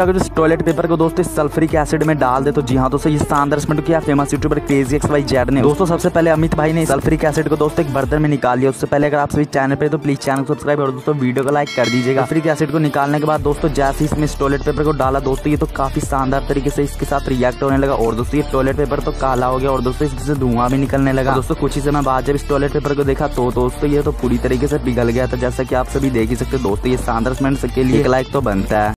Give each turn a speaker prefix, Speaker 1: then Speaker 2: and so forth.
Speaker 1: दोस्तों अगर इस टॉयलेट पेपर को दोस्तों सल्फ्यूरिक एसिड में डाल दे तो जी हाँ दोस्तों ये शानदार एक्सपेरिमेंट किया फेमस यूट्यूबर क्रेजी XYZ ने। दोस्तों सबसे पहले अमित भाई ने सल्फ्यूरिक एसिड को दोस्तों एक बर्तन में निकाल लिया। उससे पहले अगर आप सभी चैनल पे तो प्लीज चैनल को सब्सक्राइब और दोस्तों वीडियो को लाइक कर दीजिएगा। सल्फ्यूरिक एसिड को निकालने के बाद दोस्तों जैसे इसमें इस टॉयलेट पेपर को डाला दोस्तों ये तो काफी शानदार तरीके से इसके साथ रिएक्ट होने लगा और दोस्तों ये टॉयलेट पेपर तो काला हो गया और दोस्तों इससे धुआं भी निकलने लगा। दोस्तों कुछ ही समय बाद जब इस टॉयलेट पेपर को देखा तो दोस्तों ये तो पूरी तरीके से पिघल गया था। जैसा कि आप सभी देख ही सकते दोस्तों ये शानदार एक्सपेरिमेंट के लिए एक लाइक तो बनता है।